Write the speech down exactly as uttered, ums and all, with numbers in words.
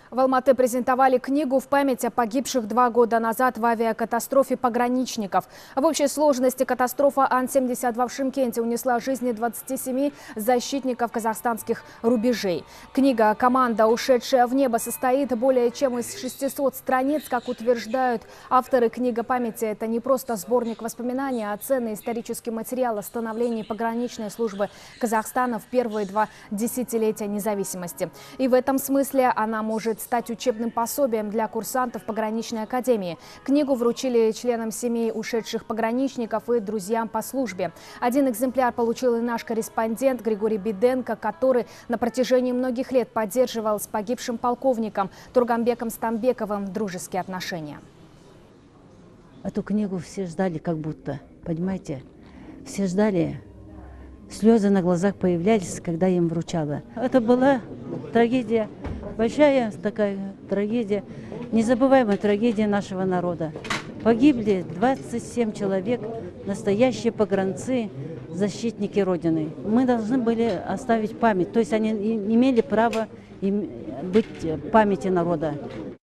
В Алматы презентовали книгу в память о погибших два года назад в авиакатастрофе пограничников. В общей сложности катастрофа Ан семьдесят два в Шымкенте унесла жизни двадцати семи защитников казахстанских рубежей. Книга «Команда, ушедшая в небо» состоит более чем из шестисот страниц. Как утверждают авторы, книга памяти – это не просто сборник воспоминаний, а ценный исторический материал о становлении пограничной службы Казахстана в первые два десятилетия независимости. И в этом смысле она может стать учебным пособием для курсантов пограничной академии. Книгу вручили членам семей ушедших пограничников и друзьям по службе. Один экземпляр получил и наш корреспондент Григорий Биденко, который на протяжении многих лет поддерживал с погибшим полковником Турганбеком Стамбековым дружеские отношения. Эту книгу все ждали как будто, понимаете? Все ждали. Слезы на глазах появлялись, когда я им вручала. Это была трагедия, большая такая трагедия, незабываемая трагедия нашего народа. Погибли двадцать семь человек, настоящие погранцы, защитники Родины. Мы должны были оставить память, то есть они имели право быть в памяти народа.